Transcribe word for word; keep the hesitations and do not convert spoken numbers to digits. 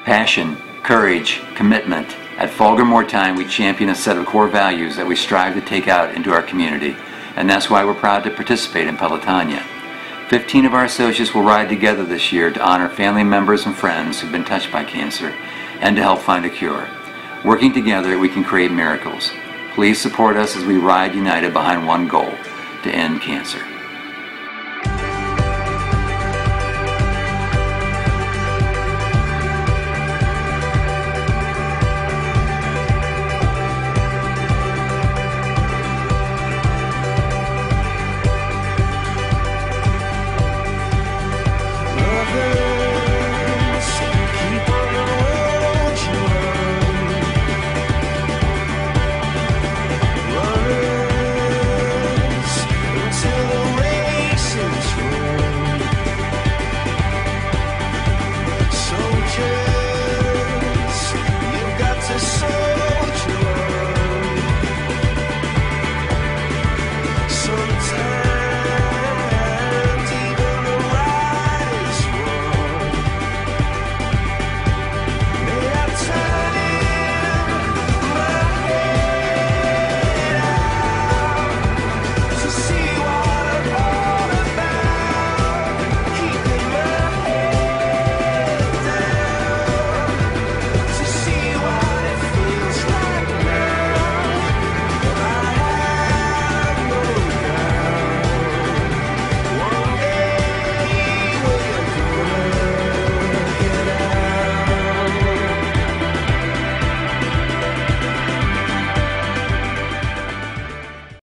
Passion, courage, commitment. At Fahlgren Mortine, we champion a set of core values that we strive to take out into our community, and that's why we're proud to participate in Pelotonia. Fifteen of our associates will ride together this year to honor family members and friends who've been touched by cancer and to help find a cure. Working together, we can create miracles. Please support us as we ride united behind one goal: to end cancer.